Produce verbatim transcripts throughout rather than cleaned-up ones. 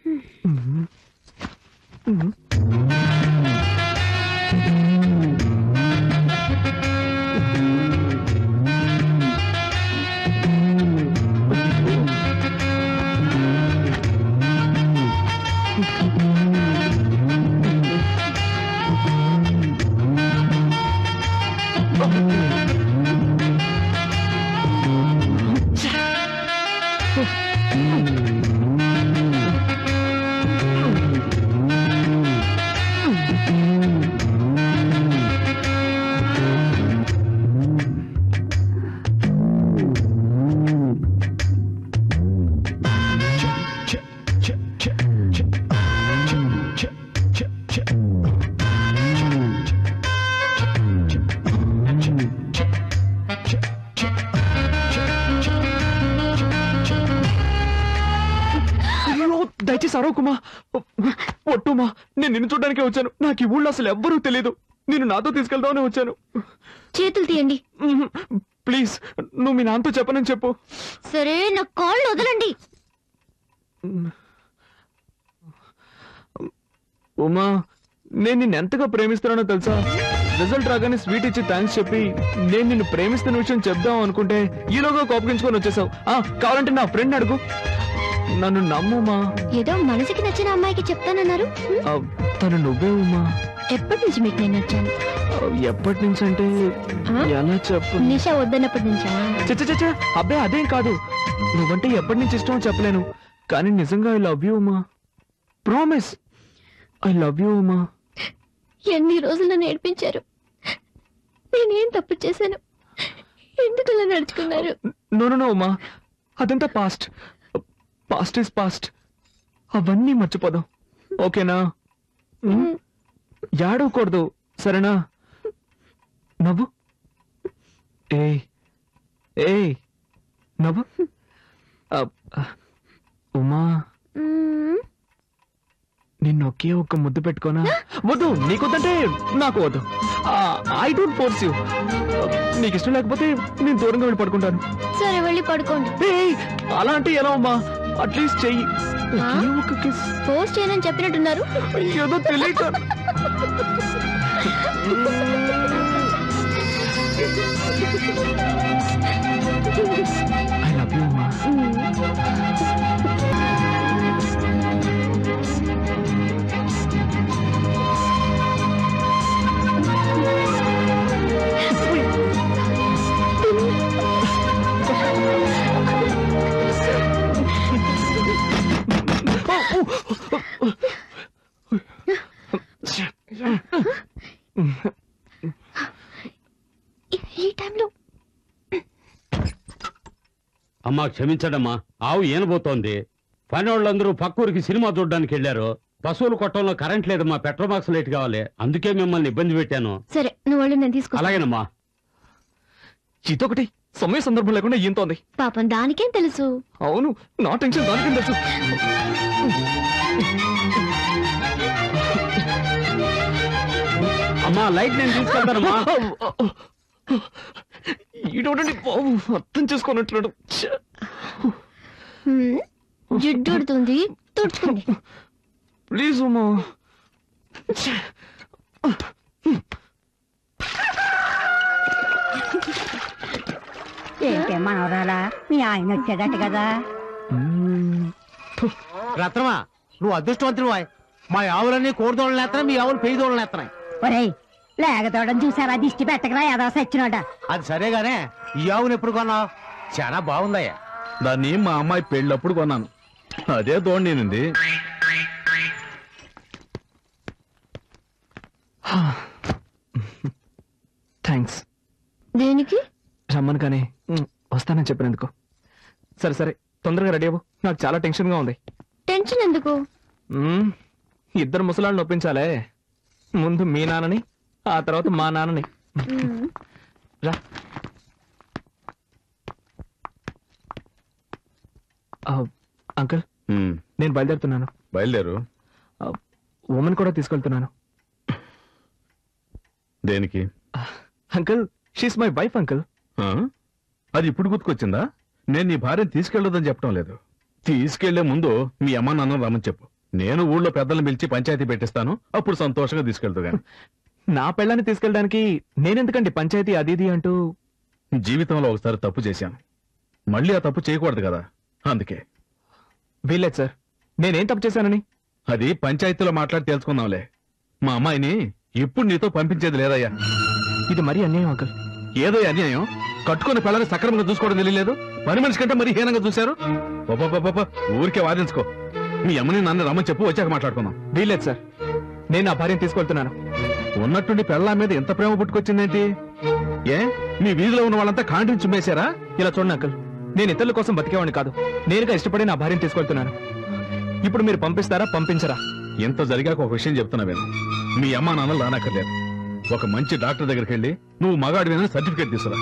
దయచేసి అరవకుమా, ఒట్టుమా. నేను నిన్ను చూడడానికే వచ్చాను. నాకు ఈ ఊళ్ళో అసలు ఎవ్వరూ తెలియదు. నేను నాతో తీసుకెళ్దామని వచ్చాను. చేతులు తీయండి ప్లీజ్. నువ్వు మీ నాన్నతో చెప్పనని చెప్పు. సరే, నా కాళ్ళు వదలండి. ఉమా, నేను నిన్ను ఎంతగా ప్రేమిస్తున్నానో తెలుసా? రిజల్ట్ రాగానే స్వీట్ ఇచ్చి థ్యాంక్స్ చెప్పి నేను నిన్ను ప్రేమిస్తున్న విషయం చెప్దాం అనుకుంటే ఈలోగా కోపగించుకొని వచ్చేసావు. కావాలంటే నా ఫ్రెండ్ అడుగు. నన్ను నమ్ముమా. ఏదో మనసుకి నచ్చిన అమ్మాయికి చెప్తానన్నారు. తను నువ్వే ఉమా. ఎప్పటి నుంచి మీకు నేను నచ్చాను? ఎప్పటి నుంచి అంటే ఎలా చెప్పు? నిషా వద్దన్నప్పటి నుంచా? చచ్చ చచ్చ అబ్బే అదేం కాదు. నువ్వంటే ఎప్పటి నుంచి ఇష్టమో చెప్పలేను, కానీ నిజంగా I love you Uma. Promise, I love you Uma. ఎన్ని రోజులు నన్ను ఏడ్పించారు. నేనేం తప్పు చేశాను? ఎందుకు అలా నడుచుకున్నారు? నో నో నో ఉమా, అదంతా పాస్ట్. Past is past. అవన్నీ మర్చిపోదాం, ఓకేనా? ఏడవకూడదు, సరేనా? నవ్వు. ఏ ఏ నవ్వు. ఉమా, నిన్ను ఒకే ఒక్క ముద్దు పెట్టుకోనా? వద్దు, నీకొద్దంటే నాకు వద్దు. I don't force you. నీకు ఇష్టం లేకపోతే నేను దూరంగా వెళ్ళి పడుకుంటాను. సరే, వెళ్ళి పడుకోండి. అలా అంటే ఎలా అమ్మా? అట్లీస్ట్ చెయ్యి. ఒక కిస్. ఫోర్స్ చేయనని చెప్పినట్టున్నారు. ఏదో తెలియక. ఐ లవ్ యూ అమ్మా. ఈ టైంలో అమ్మా క్షమించడమ్మా, ఆవు ఏనబోతోంది. పని వాళ్ళందరూ పక్కూరికి సినిమా చూడడానికి వెళ్ళారు. పశువులు కొట్టంలో కరెంట్ లేదమ్మా, పెట్రోల్ బాక్స్ లేట్ కావాలి, అందుకే మిమ్మల్ని ఇబ్బంది పెట్టాను. సరే, నువ్వు వాళ్ళు నేను తీసుకో. అలాగేనమ్మా. ఇదొకటి సమయ సందర్భం లేకుండా ఈంతోంది. పాపం దానికేం తెలుసు? అవును, నా టెన్షన్ దానికేం తెలుసు. అమ్మా, లైట్ నేను తీసుకెళ్తానమ్మా. ఈడోడండి బాబు, అర్థం చేసుకున్నట్లు. జిడ్డుడుతుంది, తుడుచుకోండి ప్లీజ్ ఉమా. ఏంటే మనవరాలా, మీ ఆయన వచ్చాడట కదా? రత్నమా, నువ్వు అదృష్టవంతుడు. మా ఆవులన్నీ కోడిదోళ్ళని ఎత్తనాయి, మీ ఆవులు పెయ్యి దోళ్ళని ఎత్తనాయి. ఒరేయ్, లేకతోడని చూసారా? దిష్టి పెట్టకరా, ఏదో సచ్చినోడ. అది సరేగానే, ఈ ఆవును ఎప్పుడు కొన్నావు? చాలా బాగుందయ్యా. దాన్ని మా అమ్మాయి పెళ్ళప్పుడు కొన్నాను, అదే దోండినింది. థ్యాంక్స్. దేనికి? రమ్మను కానీ వస్తానని చెప్పినందుకు. సరే సరే, తొందరగా రెడీ అవ్వు, నాకు చాలా టెన్షన్ గా ఉంది. టెన్షన్ ఎందుకు? ఇద్దరు ముసలాళ్ళని ఒప్పించాలే. ముందు మీ నాన్నని, ఆ తర్వాత మా నాన్నని. రా. అంకుల్, నేను బయలుదేరుతున్నాను. బయలుదేరు. ఉమెన్ కూడా తీసుకెళ్తున్నాను. దేనికి? Uncle, she's my wife uncle. అది ఇప్పుడు గుర్తుకొచ్చిందా? నేను నీ భార్యను తీసుకెళ్ళొద్దని చెప్పడం లేదు. తీసుకెళ్లే ముందు మీ అమ్మ నాన్న రమ్మని చెప్పు. నేను ఊళ్ళో పెద్దలను పిలిచి పంచాయతీ పెట్టిస్తాను, అప్పుడు సంతోషంగా తీసుకెళ్తూ గాని. నా పెళ్ళాన్ని తీసుకెళ్ళడానికి నేనెందుకండి పంచాయతీ అది ఇది అంటూ? జీవితంలో ఒకసారి తప్పు చేశాను, మళ్ళీ ఆ తప్పు చేయకూడదు కదా, అందుకే. వీల్లేదు సార్, నేనేం తప్పు చేశానని? అది పంచాయతీలో మాట్లాడి తెలుసుకుందాంలే. మా అమ్మాయిని ఇప్పుడు నీతో పంపించేది లేదయ్యా. ఇది మరీ అన్యాయం అంకుల్. ఏదో అన్యాయం, కట్టుకున్న పిల్లల్ని సక్రమంగా చూసుకోవడం తెలియలేదు, పని మనిషి కంటే మరీ హీనంగా చూశారు. పాప ఊరికే వాదించుకో. మీ అమ్మని నన్ను రమ్మని చెప్పు, వచ్చాక మాట్లాడుకుందాం. వీల్లేదు సార్, నేను నా భార్యను తీసుకెళ్తున్నాను. ఉన్నట్టుండి పెళ్ళా మీద ఎంత ప్రేమ పుట్టుకొచ్చిందేంటి? ఏ మీ వీధిలో ఉన్న వాళ్ళంతా కాంటిని చుమ్మేశారా? ఇలా చూడండి అంకుల్, నేను ఇతరుల కోసం బతికేవాడిని కాదు, నేనుగా ఇష్టపడి నా భార్యను తీసుకెళ్తున్నాను. ఇప్పుడు మీరు పంపిస్తారా పంపించరా? ఎంత జరిగాక ఒక విషయం చెప్తున్నా విను. మీ అమ్మా నాన్నలు రానక్కర్లేదు, ఒక మంచి డాక్టర్ దగ్గరికి వెళ్ళి నువ్వు మగాడివేనని సర్టిఫికేట్ తీసుకురా.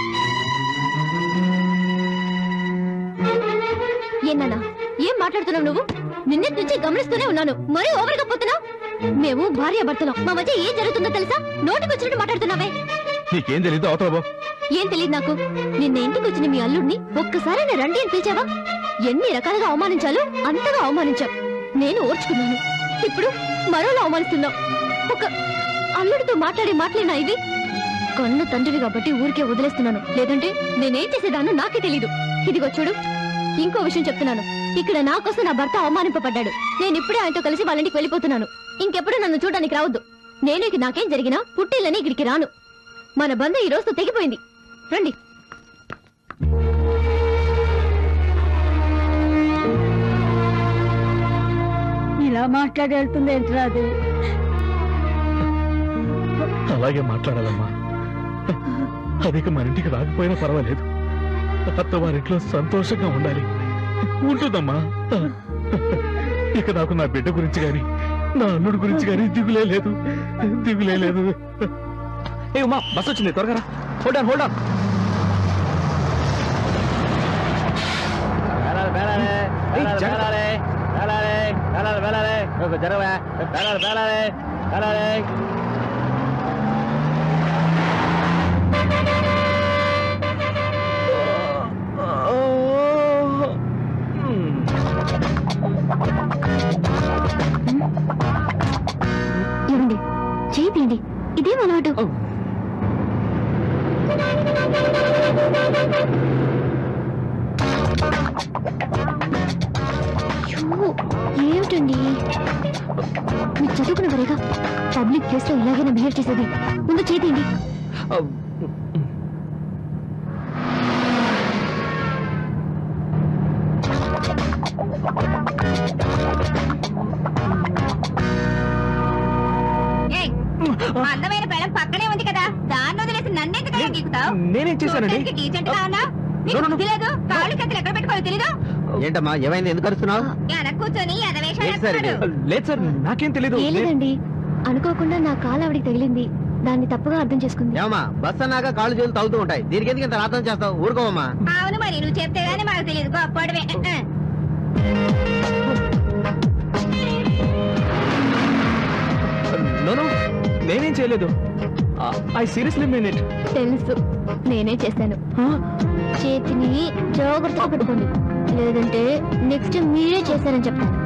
ఏనా ఏం మాట్లాడుతున్నావు నువ్వు? నిన్నటి నుంచి గమనిస్తూనే ఉన్నాను, మరీ ఓవర్గా పోతున్నావు. మేము భార్య భర్తలం, మా మధ్య ఏం జరుగుతుందో తెలుసా? నోటికి వచ్చినట్టు మాట్లాడుతున్నావే. నీకేం తెలీదు, అవతల బో. ఏం తెలియదు నాకు. నిన్న ఇంటికి వచ్చిన మీ అల్లుడిని ఒక్కసారి నా రండి అని పిలిచావా? ఎన్ని రకాలుగా అవమానించాలో అంతగా అవమానించావు. నేను ఓర్చుకున్నాను, ఇప్పుడు మరోలా అవమానిస్తున్నావు. ఒక అల్లుడితో మాట్లాడే మాటలేనా ఇవి? కన్ను తండ్రివి కాబట్టి ఊరికే వదిలేస్తున్నాను, లేదంటే నేనేం చేసేదాన్నో నాకే తెలీదు. ఇదిగో చూడు, ఇంకో విషయం చెప్తున్నాను. ఇక్కడ నా కోసం నా భర్త అవమానింపబడ్డాడు. నేను ఇప్పుడే ఆయనతో కలిసి వాళ్ళ ఇంటికి వెళ్ళిపోతున్నాను. ఇంకెప్పుడు నన్ను చూడడానికి రావద్దు. నేను ఇక నాకేం జరిగినా పుట్టిల్లని ఇక్కడికి రాను. మన బంధం ఈ రోజుతో తెగిపోయింది. రండి. ఇలా మాట్లాడి వెళ్తుంది ఏంట్రా అది? అలాగే మాట్లాడాలమ్మా. అదిక మన ఇంటికి రాకపోయినా పర్వాలేదు, అత్త వారింట్లో సంతోషంగా ఉండాలి. ఉంటుందమ్మా. ఇక నాకు నా బిడ్డ గురించి గాని నా అల్లుడి గురించి గాని దిగులే లేదు, దిగులే లేదు. ఏ ఉమా, బస్ వచ్చింది, త్వరగా రా. Hold on, hold on. ఇవ్వండి, చేయి తీయండి. ఇదేం అలవాటు? ఏమిటండి మీరు చదువుకున్న వరేగా పబ్లిక్ ప్లేస్ లో ఇలాగైనా బిహేవ్ చేసేది? ముందు చేయి తీయండి. అందమైన పెళ్ళం పక్కనే ఉంది కదా, దాన్ని వదిలేసి నన్నెందుకు గీకుతావు? నేనేం చేశానండి? డీసెంట్ గా ఉన్నా తెలియదు, కాళ్ళు కత్తులు ఎక్కడ పెట్టుకోవాలో తెలీదు. ఏంటమ్మా ఏమైంది, ఎందుకు అరుస్తున్నావు? వెనక కూర్చొని లేదు సార్, నాకేం తెలీదు. లేదండి, అనుకోకుండా నా కాలు ఆవిడికి తగిలింది, దాన్ని తప్పుగా అర్థం చేసుకుంది. ఏమా బస్ అన్నాక కాళ్ళు చేతులు తగులుతూ ఉంటాయి, దీనికి ఎందుకు ఇంత రాతం చేస్తావు? ఊరుకోవమ్మా. అవును మరి, నువ్వు చెప్తే గానీ మాకు తెలియదు. గొప్పడివే. నేనేం చేయలేదు. I seriously mean it. తెలుసు, నేనే చేశాను. చేతిని జాగ్రత్తగా పెట్టుకోండి, లేదంటే నెక్స్ట్ మీరే చేశారని చెప్తాను.